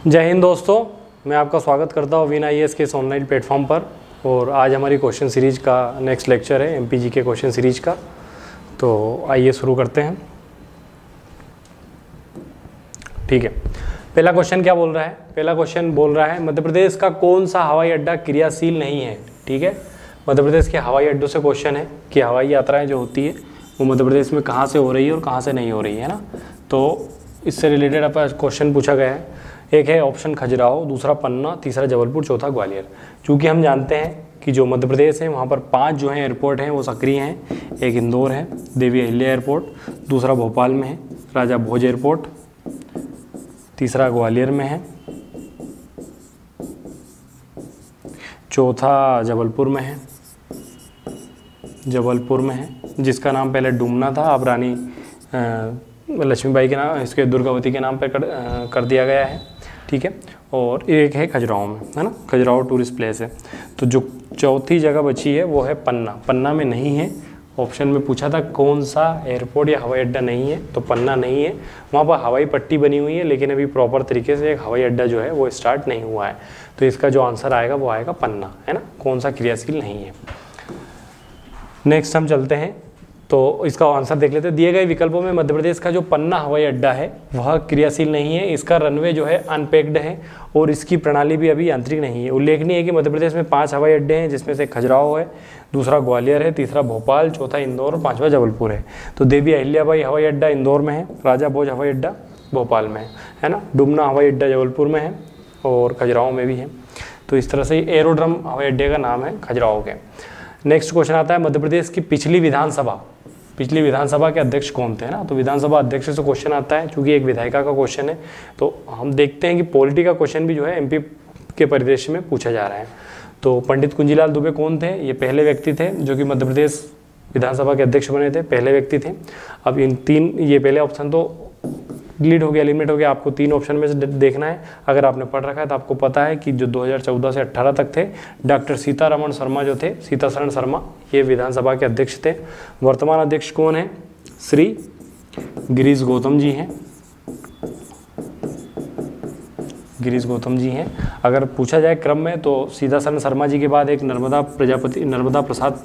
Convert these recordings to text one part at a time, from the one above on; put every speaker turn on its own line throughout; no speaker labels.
जय हिंद दोस्तों, मैं आपका स्वागत करता हूँ विन आईएएस के इस ऑनलाइन प्लेटफॉर्म पर। और आज हमारी क्वेश्चन सीरीज का नेक्स्ट लेक्चर है एमपीजी के क्वेश्चन सीरीज का। तो आइए शुरू करते हैं। ठीक है, पहला क्वेश्चन क्या बोल रहा है? पहला क्वेश्चन बोल रहा है मध्य प्रदेश का कौन सा हवाई अड्डा क्रियाशील नहीं है। ठीक है, मध्य प्रदेश के हवाई अड्डों से क्वेश्चन है कि हवाई यात्राएं जो होती है वो मध्य प्रदेश में कहाँ से हो रही है और कहाँ से नहीं हो रही है ना। तो इससे रिलेटेड आपका क्वेश्चन पूछा गया है। एक है ऑप्शन खजुराहो, दूसरा पन्ना, तीसरा जबलपुर, चौथा ग्वालियर। चूँकि हम जानते हैं कि जो मध्य प्रदेश है वहाँ पर 5 जो हैं एयरपोर्ट हैं वो सक्रिय हैं। एक इंदौर है, देवी अहिल्या एयरपोर्ट, दूसरा भोपाल में है राजा भोज एयरपोर्ट, तीसरा ग्वालियर में है, चौथा जबलपुर में है। जबलपुर में है जिसका नाम पहले डुमना था, अब रानी लक्ष्मीबाई के नाम, इसके दुर्गावती के नाम पर कर दिया गया है। ठीक है, और एक है खजुराहो में, है ना, खजुराहो टूरिस्ट प्लेस है। तो जो चौथी जगह बची है वो है पन्ना। पन्ना में नहीं है। ऑप्शन में पूछा था कौन सा एयरपोर्ट या हवाई अड्डा नहीं है, तो पन्ना नहीं है। वहाँ पर हवाई पट्टी बनी हुई है लेकिन अभी प्रॉपर तरीके से एक हवाई अड्डा जो है वो स्टार्ट नहीं हुआ है। तो इसका जो आंसर आएगा वो आएगा पन्ना, है ना, कौन सा क्रियाशील नहीं है। नेक्स्ट हम चलते हैं, तो इसका आंसर देख लेते हैं। दिए गए विकल्पों में मध्य प्रदेश का जो पन्ना हवाई अड्डा है वह क्रियाशील नहीं है। इसका रनवे जो है अनपेक्ड है और इसकी प्रणाली भी अभी यांत्रिक नहीं है। उल्लेखनीय है कि मध्य प्रदेश में 5 हवाई अड्डे हैं जिसमें से खजुराहो है, दूसरा ग्वालियर है, तीसरा भोपाल, चौथा इंदौर और 5वां जबलपुर है। तो देवी अहिल्याबाई हवाई अड्डा इंदौर में है, राजा भोज हवाई अड्डा भोपाल में है ना, डुमना हवाई अड्डा जबलपुर में है और खजुराहो में भी है। तो इस तरह से एरोड्रम हवाई अड्डे का नाम है खजुराहो के। नेक्स्ट क्वेश्चन आता है मध्य प्रदेश की पिछली विधानसभा के अध्यक्ष कौन थे, ना। तो विधानसभा अध्यक्ष से क्वेश्चन आता है, क्योंकि एक विधायिका का क्वेश्चन है। तो हम देखते हैं कि पॉलिटी का क्वेश्चन भी जो है एमपी के परिदृश्य में पूछा जा रहा है। तो पंडित कुंजीलाल दुबे कौन थे? ये पहले व्यक्ति थे जो कि मध्य प्रदेश विधानसभा के अध्यक्ष बने थे, पहले व्यक्ति थे। अब इन 3, ये पहले ऑप्शन तो डिलीट हो गया, एलिमिनेट हो गया। आपको 3 ऑप्शन में से देखना है। अगर आपने पढ़ रखा है तो आपको पता है कि जो 2014 से 18 तक थे, डॉक्टर सीतारमण शर्मा जो थे, सीताशरण शर्मा, ये विधानसभा के अध्यक्ष थे। वर्तमान अध्यक्ष कौन है? श्री गिरीश गौतम जी हैं। गिरीश गौतम जी हैं। अगर पूछा जाए क्रम में तो सीताशरण शर्मा जी के बाद एक नर्मदा प्रसाद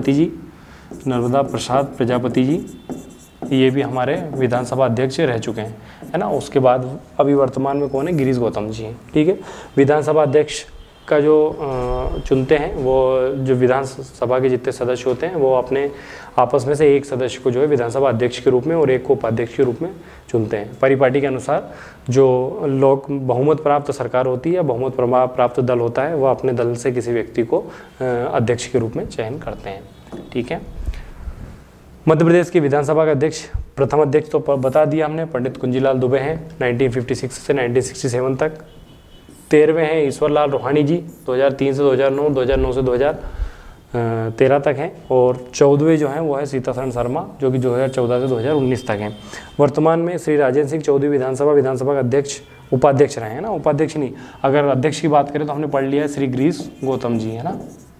प्रजापति जी, ये भी हमारे विधानसभा अध्यक्ष रह चुके हैं, है ना। उसके बाद अभी वर्तमान में कौन है? गिरीश गौतम जी हैं। ठीक है, विधानसभा अध्यक्ष का जो चुनते हैं वो जो विधानसभा के जितने सदस्य होते हैं वो अपने आपस में से एक सदस्य को जो है विधानसभा अध्यक्ष के रूप में और एक को उपाध्यक्ष के रूप में चुनते हैं। परिपाटी के अनुसार जो लोग बहुमत प्राप्त सरकार होती है या बहुमत प्राप्त दल होता है वह अपने दल से किसी व्यक्ति को अध्यक्ष के रूप में चयन करते हैं। ठीक है, मध्य प्रदेश की विधानसभा का अध्यक्ष, प्रथम अध्यक्ष तो बता दिया हमने, पंडित कुंजीलाल दुबे हैं 1956 से 1967 तक। 13वें हैं ईश्वरलाल रोहाणी जी, 2003 से 2009, 2009 से 2013 तक हैं। और 14वें जो हैं वो है सीताशरण शर्मा, जो कि 2014 से 2019 तक हैं। वर्तमान में श्री राजेंद्र सिंह चौधरी विधानसभा का अध्यक्ष, उपाध्यक्ष रहे हैं ना, उपाध्यक्ष नहीं। अगर अध्यक्ष की बात करें तो हमने पढ़ लिया है श्री गिरीश गौतम जी, है ना।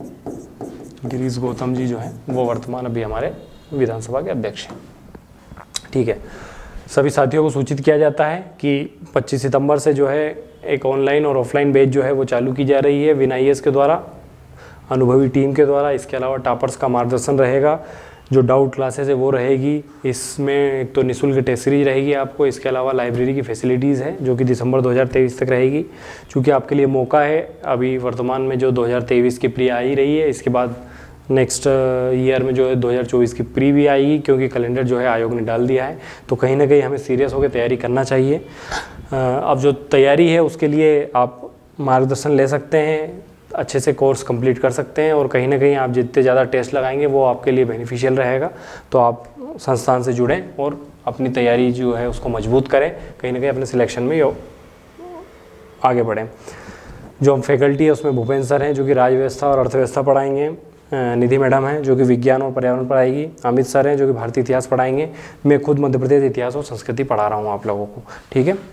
गिरीश गौतम जी जो है वो वर्तमान अभी हमारे विधानसभा के अध्यक्ष हैं। ठीक है, सभी साथियों को सूचित किया जाता है कि 25 सितंबर से जो है एक ऑनलाइन और ऑफलाइन बैच जो है वो चालू की जा रही है विन आईएएस के द्वारा, अनुभवी टीम के द्वारा। इसके अलावा टॉपर्स का मार्गदर्शन रहेगा, जो डाउट क्लासेस है वो रहेगी। इसमें एक तो निःशुल्क टेस्ट सीरीज रहेगी आपको, इसके अलावा लाइब्रेरी की फैसिलिटीज़ है जो कि दिसंबर 2023 तक रहेगी। चूँकि आपके लिए मौका है, अभी वर्तमान में जो 2023 की प्री आ ही रही है, इसके बाद नेक्स्ट ईयर में जो है 2024 की प्री भी आएगी, क्योंकि कैलेंडर जो है आयोग ने डाल दिया है। तो कहीं ना कहीं हमें सीरियस होकर तैयारी करना चाहिए। अब जो तैयारी है उसके लिए आप मार्गदर्शन ले सकते हैं, अच्छे से कोर्स कंप्लीट कर सकते हैं, और कहीं ना कहीं आप जितने ज़्यादा टेस्ट लगाएंगे वो आपके लिए बेनिफिशियल रहेगा। तो आप संस्थान से जुड़ें और अपनी तैयारी जो है उसको मजबूत करें, कहीं ना कहीं अपने सिलेक्शन में आगे बढ़ें। जो हम फैकल्टी है उसमें भूपेंद्र सर हैं जो कि राजव्यवस्था और अर्थव्यवस्था पढ़ाएंगे, निधि मैडम हैं जो कि विज्ञान और पर्यावरण पढ़ाएगी, अमित सर हैं जो कि भारतीय इतिहास पढ़ाएंगे, मैं खुद मध्य प्रदेश इतिहास और संस्कृति पढ़ा रहा हूँ आप लोगों को। ठीक है,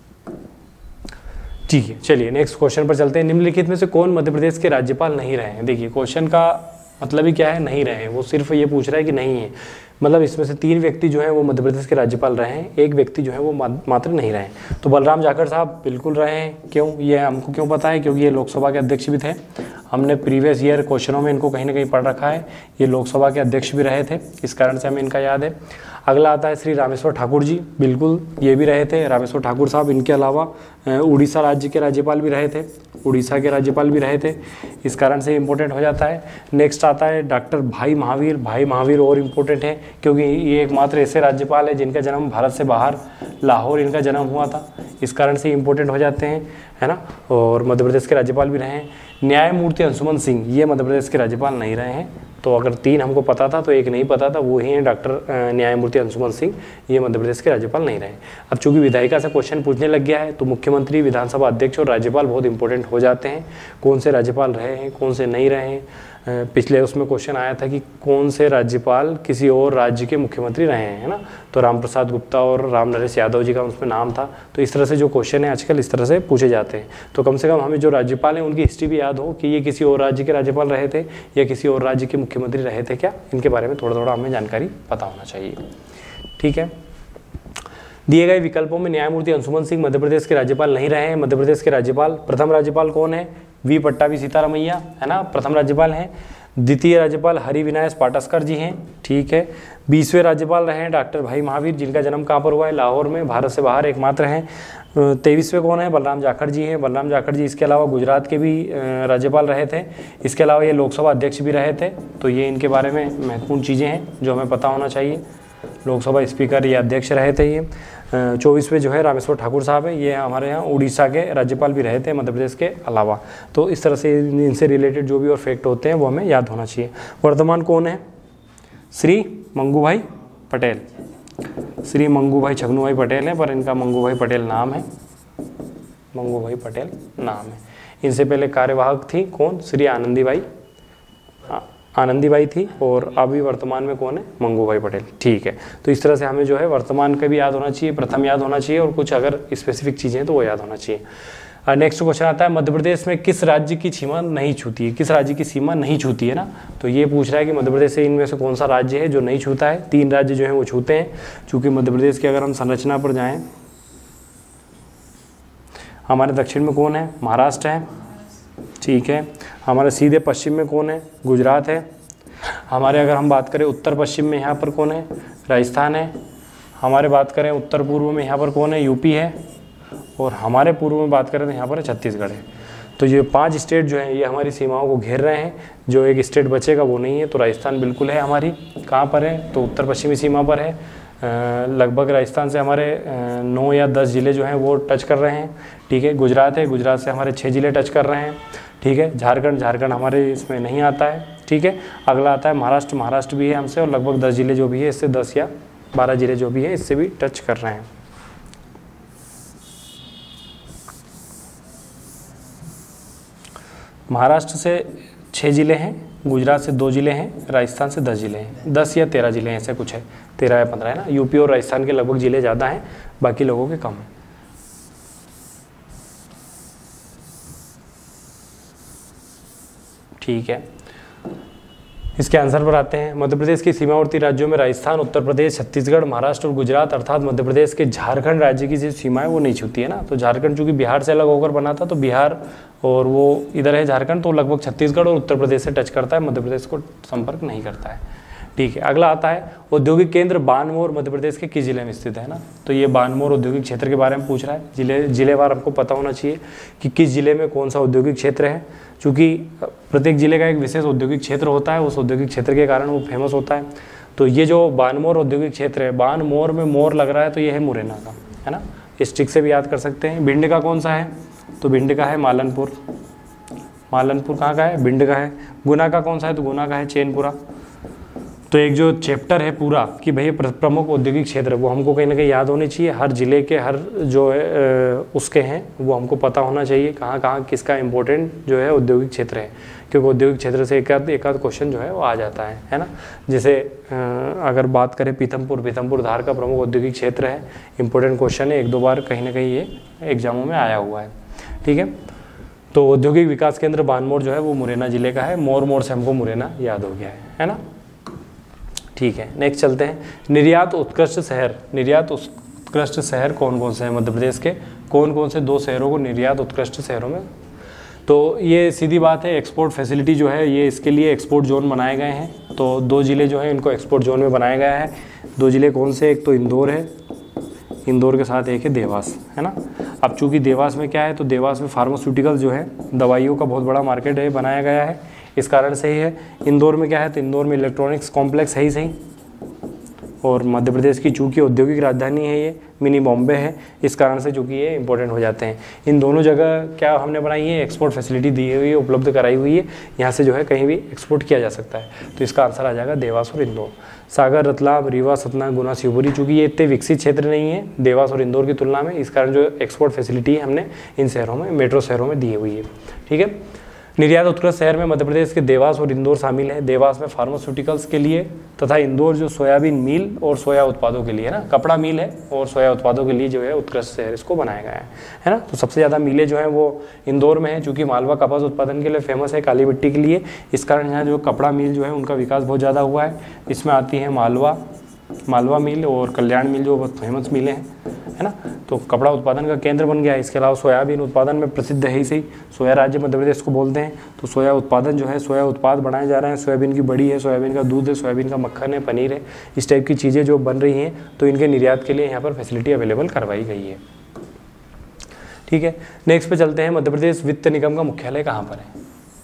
चलिए नेक्स्ट क्वेश्चन पर चलते हैं। निम्नलिखित में से कौन मध्य प्रदेश के राज्यपाल नहीं रहे हैं? देखिए क्वेश्चन का मतलब ही क्या है, नहीं रहे। वो सिर्फ ये पूछ रहा है कि नहीं है। मतलब इसमें से 3 व्यक्ति जो हैं वो मध्य प्रदेश के राज्यपाल रहे हैं, 1 व्यक्ति जो है वो मात्र नहीं रहे। तो बलराम जाखड़ साहब बिल्कुल रहे हैं। क्यों, ये हमको क्यों पता है? क्योंकि ये लोकसभा के अध्यक्ष भी थे। हमने प्रीवियस ईयर क्वेश्चनों में इनको कहीं ना कहीं पढ़ रखा है। ये लोकसभा के अध्यक्ष भी रहे थे, इस कारण से हमें इनका याद है। अगला आता है श्री रामेश्वर ठाकुर जी, बिल्कुल ये भी रहे थे। रामेश्वर ठाकुर साहब इनके अलावा उड़ीसा राज्य के राज्यपाल भी रहे थे, उड़ीसा के राज्यपाल भी रहे थे, इस कारण से इम्पोर्टेंट हो जाता है। नेक्स्ट आता है डॉक्टर भाई महावीर। भाई महावीर और इम्पोर्टेंट है क्योंकि ये एकमात्र ऐसे राज्यपाल है जिनका जन्म भारत से बाहर लाहौर इनका जन्म हुआ था, इस कारण से इम्पोर्टेंट हो जाते हैं, है ना। और मध्य प्रदेश के राज्यपाल भी रहे हैं। न्यायमूर्ति अंशुमन सिंह, ये मध्य प्रदेश के राज्यपाल नहीं रहे हैं। तो अगर 3 हमको पता था तो 1 नहीं पता था, वो ही है डॉक्टर न्यायमूर्ति अंशुमन सिंह, ये मध्य प्रदेश के राज्यपाल नहीं रहे। अब चूंकि विधायिका से क्वेश्चन पूछने लग गया है तो मुख्यमंत्री, विधानसभा अध्यक्ष और राज्यपाल बहुत इंपॉर्टेंट हो जाते हैं। कौन से राज्यपाल रहे हैं, कौन से नहीं रहे हैं। पिछले उसमें क्वेश्चन आया था कि कौन से राज्यपाल किसी और राज्य के मुख्यमंत्री रहे हैं, है ना। तो रामप्रसाद गुप्ता और राम नरेश यादव जी का उसमें नाम था। तो इस तरह से जो क्वेश्चन है आजकल इस तरह से पूछे जाते हैं। तो कम से कम हमें जो राज्यपाल हैं उनकी हिस्ट्री भी याद हो कि ये किसी और राज्य के राज्यपाल रहे थे या किसी और राज्य के मुख्यमंत्री रहे थे क्या, इनके बारे में थोड़ा थोड़ा हमें जानकारी पता होना चाहिए। ठीक है, दिए गए विकल्पों में न्यायमूर्ति अंशुमन सिंह मध्य प्रदेश के राज्यपाल नहीं रहे हैं। मध्य प्रदेश के राज्यपाल, प्रथम राज्यपाल कौन है? वी पट्टाभी सीतारामैया, है ना, प्रथम राज्यपाल हैं। द्वितीय राज्यपाल हरिविनायक पाटस्कर जी हैं। ठीक है, 20वें राज्यपाल रहे हैं डॉक्टर भाई महावीर, जिनका जन्म कहाँ पर हुआ है? लाहौर में, भारत से बाहर एकमात्र हैं। 23वें कौन है? बलराम जाखड़ जी हैं। बलराम जाखड़ जी इसके अलावा गुजरात के भी राज्यपाल रहे थे। इसके अलावा ये लोकसभा अध्यक्ष भी रहे थे। तो ये इनके बारे में महत्वपूर्ण चीज़ें हैं जो हमें पता होना चाहिए। लोकसभा स्पीकर या अध्यक्ष रहे थे ये। 24वें जो है रामेश्वर ठाकुर साहब है, ये हमारे यहाँ उड़ीसा के राज्यपाल भी रहे थे मध्य प्रदेश के अलावा। तो इस तरह से इनसे रिलेटेड जो भी और फैक्ट होते हैं वो हमें याद होना चाहिए। वर्तमान कौन है? श्री मंगू भाई पटेल। श्री मंगू भाई छगनू भाई पटेल हैं, पर इनका मंगू भाई पटेल नाम है, मंगू भाई पटेल नाम है। इनसे पहले कार्यवाहक थी कौन? श्री आनंदीबाई थी, और अभी वर्तमान में कौन है? मंगू भाई पटेल। ठीक है, तो इस तरह से हमें जो है वर्तमान का भी याद होना चाहिए, प्रथम याद होना चाहिए, और कुछ अगर स्पेसिफिक चीज़ें हैं तो वो याद होना चाहिए। नेक्स्ट क्वेश्चन आता है, मध्य प्रदेश में किस राज्य की सीमा नहीं छूती है? किस राज्य की सीमा नहीं छूती है ना, तो ये पूछ रहा है कि मध्य प्रदेश से इनमें से कौन सा राज्य है जो नहीं छूता है। 3 राज्य जो है वो छूते हैं। चूँकि मध्य प्रदेश की अगर हम संरचना पर जाएँ, हमारे दक्षिण में कौन है? महाराष्ट्र है। ठीक है, हमारे सीधे पश्चिम में कौन है? गुजरात है। हमारे अगर हम बात करें उत्तर पश्चिम में यहाँ पर कौन है? राजस्थान है। हमारे बात करें उत्तर पूर्व में यहाँ पर कौन है? यूपी है। और हमारे पूर्व में बात करें तो यहाँ पर छत्तीसगढ़ है। तो ये 5 स्टेट जो हैं ये हमारी सीमाओं को घेर रहे हैं। जो एक स्टेट बचेगा वो नहीं है, तो राजस्थान बिल्कुल है हमारी। कहाँ पर है? तो उत्तर पश्चिमी सीमा पर है। लगभग राजस्थान से हमारे 9 या 10 ज़िले जो हैं वो टच कर रहे हैं। ठीक है, गुजरात है, गुजरात से हमारे 6 ज़िले टच कर रहे हैं। ठीक है, झारखंड हमारे इसमें नहीं आता है। ठीक है, अगला आता है महाराष्ट्र भी है हमसे, और लगभग 10 ज़िले जो भी है इससे 10 या 12 ज़िले जो भी है इससे भी टच कर रहे हैं। महाराष्ट्र से 6 ज़िले हैं, गुजरात से 2 ज़िले हैं, राजस्थान से 10 ज़िले हैं, 10 या 13 ज़िले हैं, ऐसे कुछ है, 13 या 15 है ना। यूपी और राजस्थान के लगभग ज़िले ज़्यादा हैं, बाकी लोगों के कम हैं। ठीक है, इसके आंसर पर आते हैं। मध्य प्रदेश के सीमावर्ती राज्यों में राजस्थान, उत्तर प्रदेश, छत्तीसगढ़, महाराष्ट्र और गुजरात, अर्थात मध्य प्रदेश के झारखंड राज्य की जो सीमा है वो नहीं छूती है ना। तो झारखंड चूंकि बिहार से अलग होकर बना था, तो बिहार और वो इधर है झारखंड, तो लगभग छत्तीसगढ़ और उत्तर प्रदेश से टच करता है, मध्य प्रदेश को संपर्क नहीं करता है। ठीक है, अगला आता है औद्योगिक केंद्र बानमोर मध्य प्रदेश के किस जिले में स्थित है ना। तो ये बानमोर औद्योगिक क्षेत्र के बारे में पूछ रहा है। जिलेवार हमको पता होना चाहिए कि किस जिले में कौन सा औद्योगिक क्षेत्र है, क्योंकि प्रत्येक जिले का एक विशेष औद्योगिक क्षेत्र होता है, उस औद्योगिक क्षेत्र के कारण वो फेमस होता है। तो ये जो बानमोर औद्योगिक क्षेत्र है, बानमोर में मोर लग रहा है, तो ये है मुरैना का, है ना। इस ट्रिक से भी याद कर सकते हैं। भिंड का कौन सा है? तो भिंड का है मालनपुर। मालनपुर कहाँ का है? भिंड का है। गुना का कौन सा है? तो गुना का है चैनपुरा। तो एक जो चैप्टर है पूरा कि भाई प्रमुख औद्योगिक क्षेत्र, वो हमको कहीं ना कहीं याद होनी चाहिए। हर जिले के हर जो है उसके हैं वो हमको पता होना चाहिए, कहाँ कहाँ किसका इंपॉर्टेंट जो है औद्योगिक क्षेत्र है, क्योंकि औद्योगिक क्षेत्र से एक आध क्वेश्चन जो है वो आ जाता है ना। जैसे अगर बात करें पीथमपुर धार का प्रमुख औद्योगिक क्षेत्र है, इंपॉर्टेंट क्वेश्चन है, 1-2 बार कहीं ना कहीं ये एग्जामों में आया हुआ है। ठीक है, तो औद्योगिक विकास केंद्र बानमोर जो है वो मुरैना जिले का है। मोर से हमको मुरैना याद हो गया है ना। ठीक है, नेक्स्ट चलते हैं। निर्यात उत्कृष्ट शहर, निर्यात उत्कृष्ट शहर कौन कौन से हैं मध्य प्रदेश के, कौन कौन से 2 शहरों को निर्यात उत्कृष्ट शहरों में, तो ये सीधी बात है, एक्सपोर्ट फैसिलिटी जो है ये इसके लिए एक्सपोर्ट जोन बनाए गए हैं। तो 2 ज़िले जो हैं इनको एक्सपोर्ट जोन में बनाया गया है। 2 ज़िले कौन से, एक तो इंदौर है, इंदौर के साथ एक है देवास, है ना। अब चूंकि देवास में क्या है, तो देवास में फार्मास्यूटिकल जो है दवाइयों का बहुत बड़ा मार्केट है, बनाया गया है, इस कारण से ही है। इंदौर में क्या है, तो इंदौर में इलेक्ट्रॉनिक्स कॉम्प्लेक्स है ही सही, और मध्य प्रदेश की चूँकि औद्योगिक राजधानी है, ये मिनी बॉम्बे है, इस कारण से चूँकि ये इंपॉर्टेंट हो जाते हैं। इन दोनों जगह क्या हमने बनाई है, एक्सपोर्ट फैसिलिटी दी हुई है, उपलब्ध कराई हुई है, यहाँ से जो है कहीं भी एक्सपोर्ट किया जा सकता है। तो इसका आंसर आ जाएगा देवास और इंदौर। सागर, रतलाम, रीवा, सतना, गुना, शिवपुरी, चूँकि ये इतने विकसित क्षेत्र नहीं है देवास और इंदौर की तुलना में, इस कारण जो एक्सपोर्ट फैसिलिटी है हमने इन शहरों में, मेट्रो शहरों में दी हुई है। ठीक है, निर्यात उत्कृष्ट शहर में मध्य प्रदेश के देवास और इंदौर शामिल है। देवास में फार्मास्यूटिकल्स के लिए तथा इंदौर जो सोयाबीन मिल और सोया उत्पादों के लिए, है ना, कपड़ा मिल है और सोया उत्पादों के लिए जो है उत्कृष्ट शहर इसको बनाया गया है ना। तो सबसे ज़्यादा मिलें जो हैं वो इंदौर में है, चूँकि मालवा कपास उत्पादन के लिए फेमस है, काली मिट्टी के लिए, इस कारण यहाँ जो कपड़ा मिल जो है उनका विकास बहुत ज़्यादा हुआ है। इसमें आती है मालवा मिल और कल्याण मिल जो बहुत फेमस मिलें हैं, है ना। तो कपड़ा उत्पादन का केंद्र बन गया है। इसके अलावा सोयाबीन उत्पादन में प्रसिद्ध है ही सही, सोया राज्य मध्य प्रदेश को बोलते हैं। तो सोया उत्पादन जो है, सोया उत्पाद बनाए जा रहे हैं, सोयाबीन की बड़ी है, सोयाबीन का दूध है, सोयाबीन का मक्खन है, पनीर है, इस टाइप की चीज़ें जो बन रही हैं, तो इनके निर्यात के लिए यहाँ पर फैसिलिटी अवेलेबल करवाई गई है। ठीक है, नेक्स्ट पे चलते हैं। मध्य प्रदेश वित्त निगम का मुख्यालय कहाँ पर है,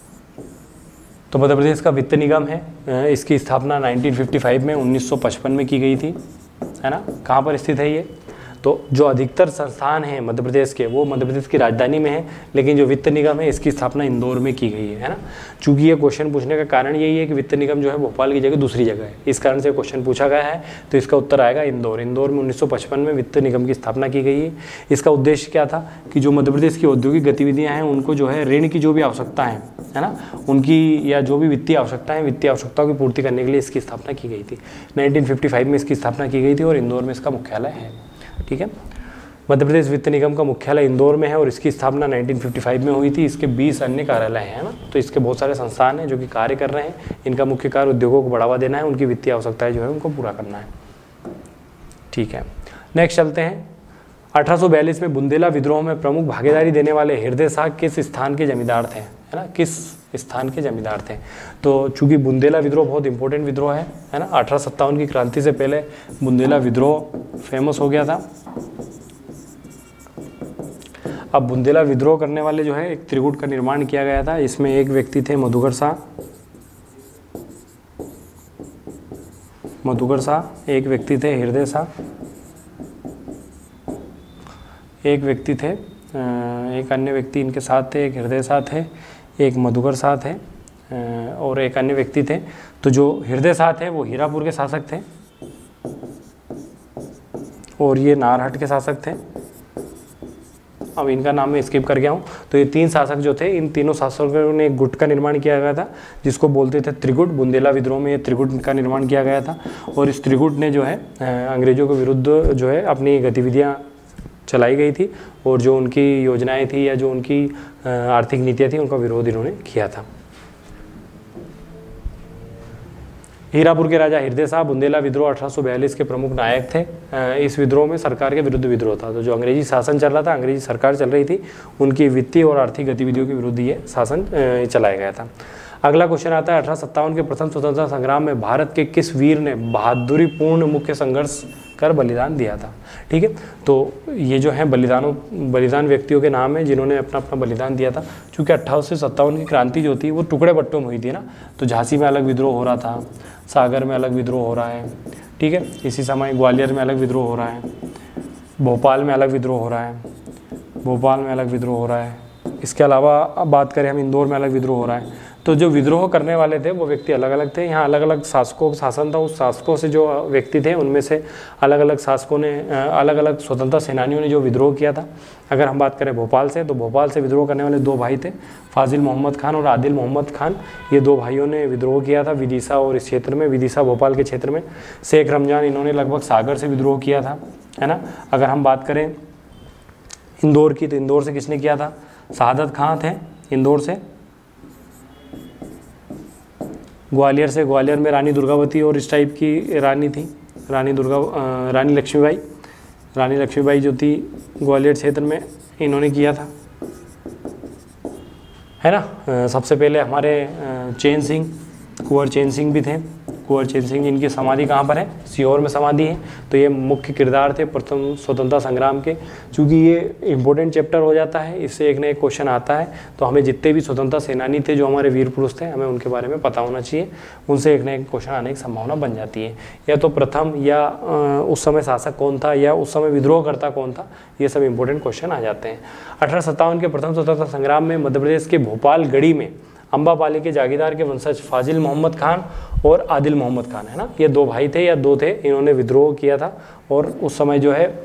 तो मध्य प्रदेश का वित्त निगम है, इसकी स्थापना 1955 में 1955 में की गई थी, है ना। कहाँ पर स्थित है ये, तो जो अधिकतर संस्थान हैं मध्य प्रदेश के वो मध्य प्रदेश की राजधानी में है, लेकिन जो वित्त निगम है इसकी स्थापना इंदौर में की गई है ना। चूंकि ये क्वेश्चन पूछने का कारण यही है कि वित्त निगम जो है भोपाल की जगह दूसरी जगह है, इस कारण से क्वेश्चन पूछा गया है, तो इसका उत्तर आएगा इंदौर। इंदौर में 1955 में वित्त निगम की स्थापना की गई है। इसका उद्देश्य क्या था कि जो मध्य प्रदेश की औद्योगिक गतिविधियाँ हैं उनको जो है ऋण की जो भी आवश्यकता है ना, उनकी या जो भी वित्तीय आवश्यकता है, वित्तीय आवश्यकताओं की पूर्ति करने के लिए इसकी स्थापना की गई थी। 1955 में इसकी स्थापना की गई थी और इंदौर में इसका मुख्यालय है। ठीक है, मध्य प्रदेश वित्त निगम का मुख्यालय इंदौर में है और इसकी स्थापना 1955 में हुई थी। इसके 20 अन्य कार्यालय हैं ना, तो इसके बहुत सारे संस्थान हैं जो कि कार्य कर रहे हैं। इनका मुख्य कार्य उद्योगों को बढ़ावा देना है, उनकी वित्तीय आवश्यकताएं जो है उनको पूरा करना है। ठीक है, नेक्स्ट चलते हैं। 1842 में बुंदेला विद्रोह में प्रमुख भागीदारी देने वाले हृदय शाह किस स्थान के जमींदार थे, है ना, किस स्थान के जमींदार थे। तो चूंकि बुंदेला विद्रोह बहुत इंपॉर्टेंट विद्रोह है ना, 1857 की क्रांति से पहले बुंदेला विद्रोह फेमस हो गया था। अब बुंदेला विद्रोह करने वाले जो है एक त्रिगुट का निर्माण किया गया था। इसमें एक व्यक्ति थे मधुकर शाह, एक व्यक्ति थे हृदय शाह, एक व्यक्ति थे, एक अन्य व्यक्ति इनके साथ थे, एक हृदय शाह थे, एक मधुकर शाह थे और एक अन्य व्यक्ति थे। तो जो हृदय शाह थे वो हीरापुर के शासक थे और ये नारहट के शासक थे। अब इनका नाम मैं स्किप कर गया हूँ। तो ये 3 शासक जो थे, इन तीनों शासकों ने एक गुट का निर्माण किया गया था जिसको बोलते थे त्रिगुट। बुंदेला विद्रोह में ये त्रिगुट का निर्माण किया गया था और इस त्रिगुट ने जो है अंग्रेजों के विरुद्ध जो है अपनी गतिविधियाँ चलाई गई थी और जो उनकी योजनाएं थी या जो उनकी आर्थिक नीतियाँ थी उनका विरोध इन्होंने किया था। हीरापुर के राजा हृदय शाह बुंदेला विद्रोह 1842 के प्रमुख नायक थे। इस विद्रोह में सरकार के विरुद्ध विद्रोह था। तो जो अंग्रेजी शासन चल रहा था, अंग्रेजी सरकार चल रही थी, उनकी वित्तीय और आर्थिक गतिविधियों के विरुद्ध ये शासन चलाया गया था। अगला क्वेश्चन आता है 1857 के प्रथम स्वतंत्रता संग्राम में भारत के किस वीर ने बहादुरीपूर्ण मुख्य संघर्ष कर बलिदान दिया था। ठीक है, तो ये जो है बलिदान व्यक्तियों के नाम है जिन्होंने अपना अपना बलिदान दिया था। चूँकि 1857 की क्रांति जो थी वो टुकड़े बट्टों में हुई थी ना, तो झांसी में अलग विद्रोह हो रहा था, सागर में अलग विद्रोह हो रहा है, ठीक है, इसी समय ग्वालियर में अलग विद्रोह हो रहा है, भोपाल में अलग विद्रोह हो रहा है, इसके अलावा अब बात करें हम इंदौर में अलग विद्रोह हो रहा है। तो जो विद्रोह करने वाले थे वो व्यक्ति अलग अलग थे। यहाँ अलग अलग शासकों का शासन था, उस शासकों से जो व्यक्ति थे उनमें से अलग अलग शासकों ने अलग अलग स्वतंत्रता सेनानियों ने जो विद्रोह किया था। अगर हम बात करें भोपाल से, तो भोपाल से विद्रोह करने वाले 2 भाई थे, फाजिल मोहम्मद खान और आदिल मोहम्मद खान। ये 2 भाइयों ने विद्रोह किया था विदिशा और इस क्षेत्र में, विदिशा भोपाल के क्षेत्र में। शेख रमजान, इन्होंने लगभग सागर से विद्रोह किया था, है ना। अगर हम बात करें इंदौर की, तो इंदौर से किसने किया था, शहादत खां थे इंदौर से, ग्वालियर से, ग्वालियर में रानी दुर्गावती और इस टाइप की रानी थी, रानी लक्ष्मीबाई। रानी लक्ष्मीबाई जो थी ग्वालियर क्षेत्र में इन्होंने किया था, है ना। सबसे पहले हमारे चैन सिंह, कुंवर चैन सिंह भी थे। कुंवर चैन सिंह जिनकी समाधि कहाँ पर है, सीहोर में समाधि है। तो ये मुख्य किरदार थे प्रथम स्वतंत्रता संग्राम के। चूँकि ये इंपॉर्टेंट चैप्टर हो जाता है, इससे एक न एक क्वेश्चन आता है, तो हमें जितने भी स्वतंत्रता सेनानी थे जो हमारे वीर पुरुष थे, हमें उनके बारे में पता होना चाहिए, उनसे एक न एक क्वेश्चन आने की संभावना बन जाती है। या तो प्रथम, या उस समय शासक कौन था, या उस समय विद्रोहकर्ता कौन था, ये सब इंपॉर्टेंट क्वेश्चन आ जाते हैं। 1857 के प्रथम स्वतंत्रता संग्राम में मध्य प्रदेश के भोपाल गढ़ी में अम्बापाली के जागीरदार के वंशज फाजिल मोहम्मद खान और आदिल मोहम्मद खान, है ना, ये दो भाई थे या दो थे, इन्होंने विद्रोह किया था। और उस समय जो है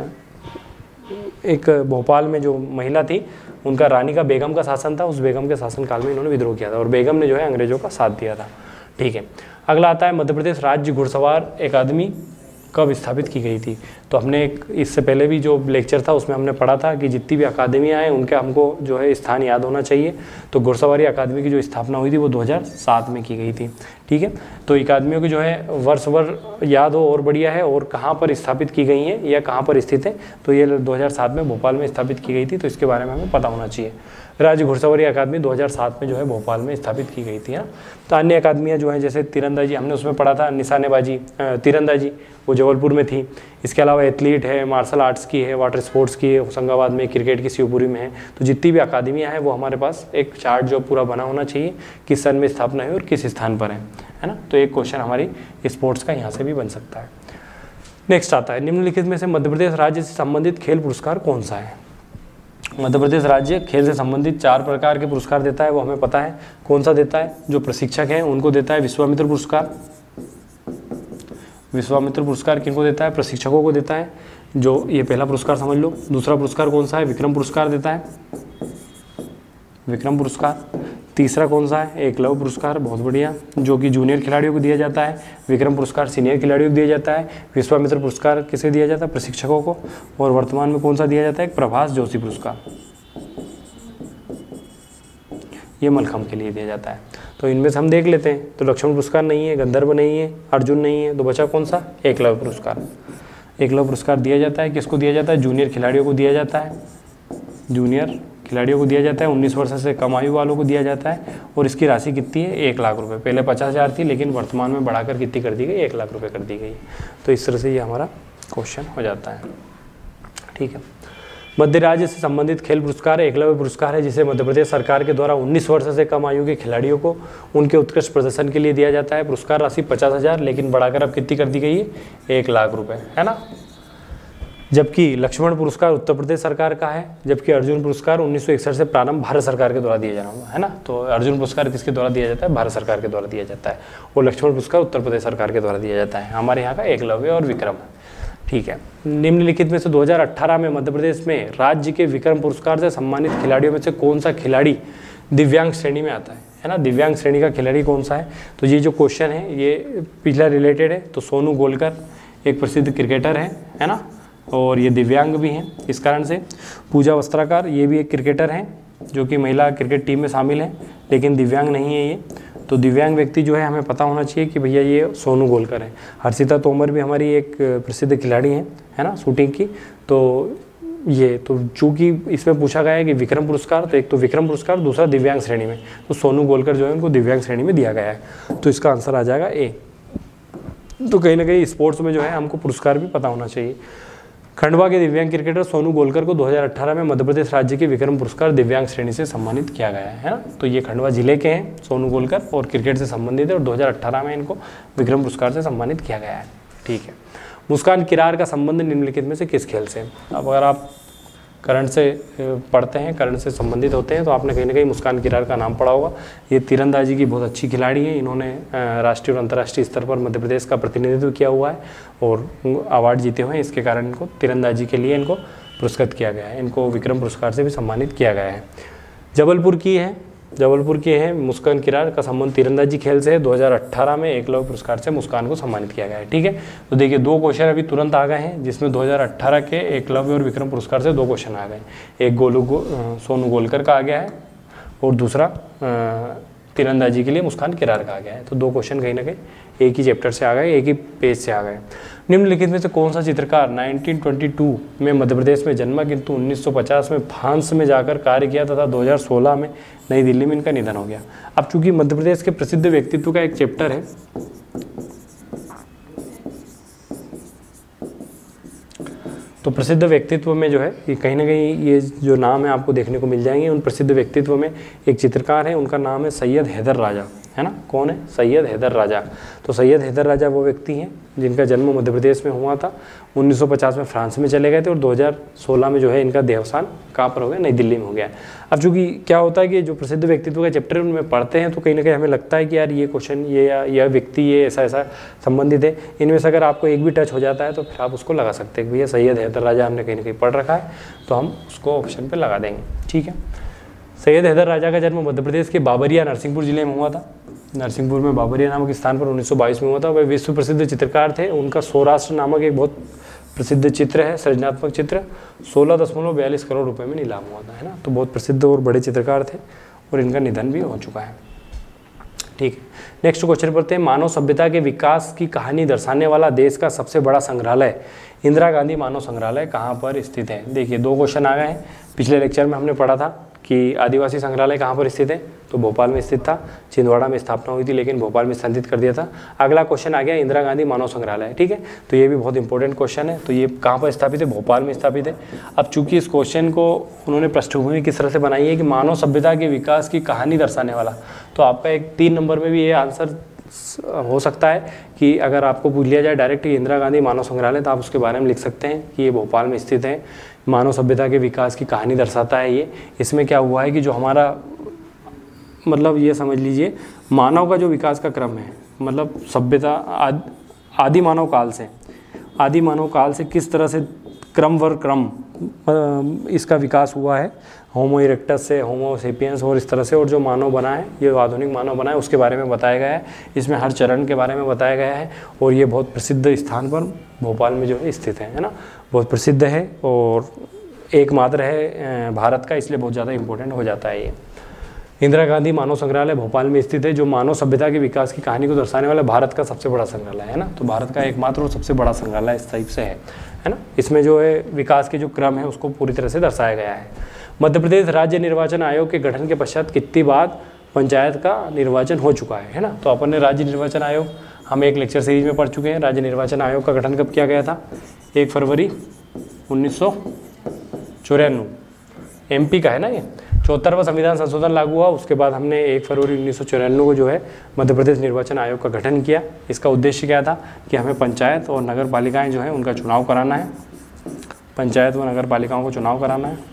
एक भोपाल में जो महिला थी उनका रानी का बेगम का शासन था, उस बेगम के शासनकाल में इन्होंने विद्रोह किया था और बेगम ने जो है अंग्रेजों का साथ दिया था। ठीक है, अगला आता है मध्य प्रदेश राज्य घुड़सवार अकादमी कब स्थापित की गई थी। तो हमने इससे पहले भी जो लेक्चर था उसमें हमने पढ़ा था कि जितनी भी अकादमियाँ हैं उनके हमको जो है स्थान याद होना चाहिए। तो घुड़सवारी अकादमी की जो स्थापना हुई थी वो 2007 में की गई थी। ठीक है, तो अकादमियों की जो है वर्ष याद हो और बढ़िया है, और कहाँ पर स्थापित की गई हैं या कहाँ पर स्थित है, तो ये 2007 में भोपाल में स्थापित की गई थी, तो इसके बारे में हमें पता होना चाहिए। राज्य घुड़सवारी अकादमी 2007 में जो है भोपाल में स्थापित की गई थी। तो अन्य अकादमियाँ जो हैं जैसे तीरंदाजी, हमने उसमें पढ़ा था, निशानेबाजी तीरंदाजी वो जबलपुर में थी। इसके अलावा एथलीट है, मार्शल आर्ट्स की है, वाटर स्पोर्ट्स की है होशंगाबाद में, क्रिकेट की शिवपुरी में है। तो जितनी भी अकादमियाँ हैं वो हमारे पास एक चार्ट जो पूरा बना होना चाहिए, किस सन में स्थापना है और किस स्थान पर है ना। तो एक क्वेश्चन हमारी स्पोर्ट्स का यहाँ से भी बन सकता है। नेक्स्ट आता है, निम्नलिखित में से मध्य प्रदेश राज्य से संबंधित खेल पुरस्कार कौन सा है। मध्य प्रदेश राज्य खेल से संबंधित 4 प्रकार के पुरस्कार देता है, वो हमें पता है कौन सा देता है। जो प्रशिक्षक हैं उनको देता है विश्वामित्र पुरस्कार। विश्वामित्र पुरस्कार किनको देता है, प्रशिक्षकों को देता है, जो ये पहला पुरस्कार समझ लो। दूसरा पुरस्कार कौन सा है, विक्रम पुरस्कार देता है, विक्रम पुरस्कार। तीसरा कौन सा है, एकलव्य पुरस्कार, बहुत बढ़िया, जो कि जूनियर खिलाड़ियों को दिया जाता है। विक्रम पुरस्कार सीनियर खिलाड़ियों को दिया जाता है। विश्वामित्र पुरस्कार किसे दिया जाता है, प्रशिक्षकों को। और वर्तमान में कौन सा दिया जाता है, प्रभास जोशी पुरस्कार, ये मलखम्ब के लिए दिया जाता है। तो इनमें से हम देख लेते हैं, तो लक्ष्मण पुरस्कार नहीं है, गंधर्व नहीं है, अर्जुन नहीं है, तो बचा कौन सा, एकलव्य पुरस्कार। एकलव्य पुरस्कार दिया जाता है, किसको दिया जाता है, जूनियर खिलाड़ियों को दिया जाता है, जूनियर खिलाड़ियों को दिया जाता है, 19 वर्ष से कम आयु वालों को दिया जाता है। और इसकी राशि कितनी है, 1 लाख रुपए। पहले 50,000 थी, लेकिन वर्तमान में बढ़ाकर कितनी कर दी गई, 1 लाख रुपए कर दी गई। तो इस तरह से ये हमारा क्वेश्चन हो जाता है। ठीक है, मध्य राज्य से संबंधित खेल पुरस्कार एकलव्य पुरस्कार है, जिसे मध्य प्रदेश सरकार के द्वारा 19 वर्ष से कम आयु के खिलाड़ियों को उनके उत्कृष्ट प्रदर्शन के लिए दिया जाता है। पुरस्कार राशि 50,000, लेकिन बढ़ाकर अब कितनी कर दी गई है, 1 लाख रुपए, है ना। जबकि लक्ष्मण पुरस्कार उत्तर प्रदेश सरकार का है, जबकि अर्जुन पुरस्कार 1961 से प्रारंभ भारत सरकार के द्वारा दिया जाना है ना। तो अर्जुन पुरस्कार किसके द्वारा दिया जाता है, भारत सरकार के द्वारा दिया जाता है, और लक्ष्मण पुरस्कार उत्तर प्रदेश सरकार के द्वारा दिया जाता है। हमारे यहाँ का एकलव्य और विक्रम। ठीक है, निम्नलिखित में से 2018 में मध्य प्रदेश में राज्य के विक्रम पुरस्कार से सम्मानित खिलाड़ियों में से कौन सा खिलाड़ी दिव्यांग श्रेणी में आता है ना। दिव्यांग श्रेणी का खिलाड़ी कौन सा है, तो ये जो क्वेश्चन है ये पिछला रिलेटेड है। तो सोनू गोलकर एक प्रसिद्ध क्रिकेटर है ना, और ये दिव्यांग भी हैं। इस कारण से पूजा वस्त्राकर ये भी एक क्रिकेटर हैं, जो कि महिला क्रिकेट टीम में शामिल हैं, लेकिन दिव्यांग नहीं है ये। तो दिव्यांग व्यक्ति जो है हमें पता होना चाहिए कि भैया ये सोनू गोलकर है। हर्षिता तोमर भी हमारी एक प्रसिद्ध खिलाड़ी हैं, है ना, शूटिंग की। तो ये तो चूँकि इसमें पूछा गया है कि विक्रम पुरस्कार, तो एक तो विक्रम पुरस्कार, दूसरा दिव्यांग श्रेणी में, तो सोनू गोलकर जो है उनको दिव्यांग श्रेणी में दिया गया है। तो इसका आंसर आ जाएगा ए। तो कहीं ना कहीं स्पोर्ट्स में जो है हमको पुरस्कार भी पता होना चाहिए। खंडवा के दिव्यांग क्रिकेटर सोनू गोलकर को 2018 में मध्य प्रदेश राज्य के विक्रम पुरस्कार दिव्यांग श्रेणी से सम्मानित किया गया है ना। तो ये खंडवा जिले के हैं सोनू गोलकर, और क्रिकेट से संबंधित है, और 2018 में इनको विक्रम पुरस्कार से सम्मानित किया गया है। ठीक है, मुस्कान किरार का संबंध निम्नलिखित में से किस खेल से। अब अगर आप करंट से पढ़ते हैं, करंट से संबंधित होते हैं, तो आपने कहीं ना कहीं मुस्कान किरार का नाम पढ़ा होगा। ये तीरंदाजी की बहुत अच्छी खिलाड़ी हैं, इन्होंने राष्ट्रीय और अंतर्राष्ट्रीय स्तर पर मध्य प्रदेश का प्रतिनिधित्व किया हुआ है और अवार्ड जीते हुए हैं। इसके कारण इनको तीरंदाजी के लिए इनको पुरस्कृत किया गया है, इनको विक्रम पुरस्कार से भी सम्मानित किया गया है। जबलपुर की है मुस्कान किरार का संबंध तीरंदाजी खेल से है। 2018 में एकलव्य पुरस्कार से मुस्कान को सम्मानित किया गया है। ठीक है, तो देखिए 2 क्वेश्चन अभी तुरंत आ गए हैं, जिसमें 2018 के एकलव्य और विक्रम पुरस्कार से 2 क्वेश्चन आ गए। एक सोनू गोलकर का आ गया है, और दूसरा तीरंदाजी के लिए मुस्कान किरार कहा गया है। तो 2 क्वेश्चन कहीं ना कहीं एक ही चैप्टर से आ गए, एक ही पेज से आ गए। निम्नलिखित में से कौन सा चित्रकार 1922 में मध्य प्रदेश में जन्मा किंतु 1950 में फ्रांस में जाकर कार्य किया तथा 2016 में नई दिल्ली में इनका निधन हो गया। अब चूंकि मध्य प्रदेश के प्रसिद्ध व्यक्तित्व का एक चैप्टर है, तो प्रसिद्ध व्यक्तित्व में जो है ये कहीं ना कहीं ये जो नाम है आपको देखने को मिल जाएंगे। उन प्रसिद्ध व्यक्तित्व में एक चित्रकार है, उनका नाम है सैयद हैदर राजा, है ना। कौन है? सैयद हैदर राजा। तो सैयद हैदर राजा वो व्यक्ति हैं जिनका जन्म मध्य प्रदेश में हुआ था, 1950 में फ्रांस में चले गए थे और 2016 में जो है इनका देहावसान कहाँ पर हो गया? नई दिल्ली में हो गया। अब चूंकि क्या होता है कि जो प्रसिद्ध व्यक्तित्व का चैप्टर उनमें पढ़ते हैं तो कहीं ना कहीं हमें लगता है कि यार ये क्वेश्चन ये या यह व्यक्ति ये ऐसा ऐसा संबंधित है। इनमें से अगर आपको एक भी टच हो जाता है तो फिर आप उसको लगा सकते हैं कि भैया सैयद हैदर राजा हमने कहीं ना कहीं पढ़ रखा है, तो हम उसको ऑप्शन पर लगा देंगे। ठीक है। सैयद हैदर राजा का जन्म मध्य प्रदेश के बाबरिया नरसिंहपुर जिले में हुआ था। नरसिंहपुर में बाबरिया नामक स्थान पर 1922 में हुआ था। वह विश्व प्रसिद्ध चित्रकार थे। उनका सौराष्ट्र नामक एक बहुत प्रसिद्ध चित्र है, सृजनात्मक चित्र, 16.42 करोड़ रुपए में नीलाम हुआ था, है ना। तो बहुत प्रसिद्ध और बड़े चित्रकार थे और इनका निधन भी हो चुका है। ठीक है। नेक्स्ट क्वेश्चन पढ़ते हैं। मानव सभ्यता के विकास की कहानी दर्शाने वाला देश का सबसे बड़ा संग्रहालय इंदिरा गांधी मानव संग्रहालय कहाँ पर स्थित है? देखिए 2 क्वेश्चन आ गए हैं। पिछले लेक्चर में हमने पढ़ा था कि आदिवासी संग्रहालय कहाँ पर स्थित है, तो भोपाल में स्थित था। छिंदवाड़ा में स्थापना हुई थी लेकिन भोपाल में स्थानांतरित कर दिया था। अगला क्वेश्चन आ गया इंदिरा गांधी मानव संग्रहालय। ठीक है, तो ये भी बहुत इंपॉर्टेंट क्वेश्चन है। तो ये कहाँ पर स्थापित है? भोपाल में स्थापित है। अब चूंकि इस क्वेश्चन को उन्होंने पृष्ठभूमि किस तरह से बनाई है कि मानव सभ्यता के विकास की कहानी दर्शाने वाला, तो आपका एक 3 नंबर में भी ये आंसर हो सकता है कि अगर आपको पूछ लिया जाए डायरेक्ट इंदिरा गांधी मानव संग्रहालय, तो आप उसके बारे में लिख सकते हैं कि ये भोपाल में स्थित है, मानव सभ्यता के विकास की कहानी दर्शाता है ये। इसमें क्या हुआ है कि जो हमारा मतलब ये समझ लीजिए मानव का जो विकास का क्रम है, मतलब सभ्यता आदि मानव काल से किस तरह से क्रम वर क्रम इसका विकास हुआ है, होमो इरेक्टस से होमो सेपियंस और इस तरह से, और जो मानव बना है, ये आधुनिक मानव बना है, उसके बारे में बताया गया है। इसमें हर चरण के बारे में बताया गया है और ये बहुत प्रसिद्ध स्थान पर भोपाल में जो है स्थित है ना। बहुत प्रसिद्ध है और एकमात्र है भारत का, इसलिए बहुत ज़्यादा इंपॉर्टेंट हो जाता है ये। इंदिरा गांधी मानव संग्रहालय भोपाल में स्थित है, जो मानव सभ्यता के विकास की कहानी को दर्शाने वाला भारत का सबसे बड़ा संग्रहालय है ना। तो भारत का एकमात्र और सबसे बड़ा संग्रहालय इस टाइप से है ना। इसमें जो है विकास के जो क्रम है उसको पूरी तरह से दर्शाया गया है। मध्य प्रदेश राज्य निर्वाचन आयोग के गठन के पश्चात कितनी बार पंचायत का निर्वाचन हो चुका है ना। तो अपन ने राज्य निर्वाचन आयोग हम एक लेक्चर सीरीज में पढ़ चुके हैं। राज्य निर्वाचन आयोग का गठन कब किया गया था? 1 फरवरी 1994 एमपी का है ना ये। 74वां संविधान संशोधन लागू हुआ, उसके बाद हमने 1 फरवरी 1994 को जो है मध्य प्रदेश निर्वाचन आयोग का गठन किया। इसका उद्देश्य क्या था कि हमें पंचायत और नगर पालिकाएँ जो हैं उनका चुनाव कराना है, पंचायत व नगर पालिकाओं को चुनाव कराना है।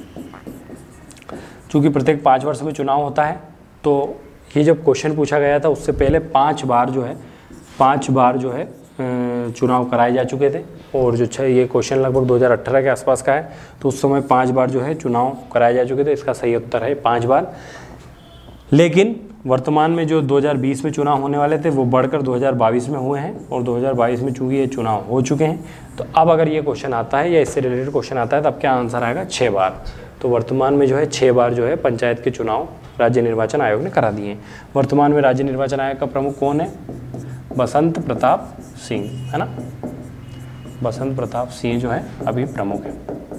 चूँकि प्रत्येक 5 वर्ष में चुनाव होता है, तो ये जब क्वेश्चन पूछा गया था उससे पहले 5 बार जो है चुनाव कराए जा चुके थे। और जो ये क्वेश्चन लगभग 2018 के आसपास का है, तो उस समय 5 बार जो है चुनाव कराए जा चुके थे। इसका सही उत्तर है 5 बार। लेकिन वर्तमान में जो 2020 में चुनाव होने वाले थे वो बढ़कर 2022 में हुए हैं और 2022 में चूँकि ये चुनाव हो चुके हैं, तो अब अगर ये क्वेश्चन आता है या इससे रिलेटेड क्वेश्चन आता है तो अब क्या आंसर आएगा? 6 बार। तो वर्तमान में जो है 6 बार जो है पंचायत के चुनाव राज्य निर्वाचन आयोग ने करा दिए हैं। वर्तमान में राज्य निर्वाचन आयोग का प्रमुख कौन है? बसंत प्रताप सिंह, है ना। बसंत प्रताप सिंह जो है अभी प्रमुख है।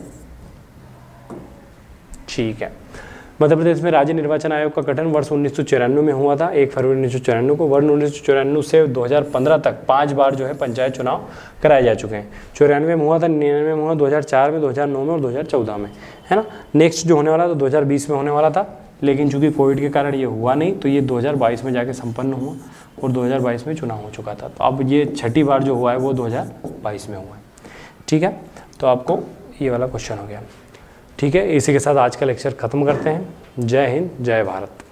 ठीक है। मध्य प्रदेश में राज्य निर्वाचन आयोग का गठन वर्ष 1994 में हुआ था, 1 फरवरी 1994 को। वर्ष 1994 से 2015 तक 5 बार जो है पंचायत चुनाव कराए जा चुके हैं। 94 में हुआ था, 99 में हुआ, 2004 में, 2009 में और 2014 में, है ना। नेक्स्ट जो होने वाला था 2020 में होने वाला था, लेकिन चूंकि कोविड के कारण ये हुआ नहीं, तो ये 2022 में जाके संपन्न हुआ और 2022 में चुनाव हो चुका था। तो अब ये 6ठी बार जो हुआ है वो 2022 में हुआ है। ठीक है, तो आपको ये वाला क्वेश्चन हो गया। ठीक है, इसी के साथ आज का लेक्चर ख़त्म करते हैं। जय हिंद, जय भारत।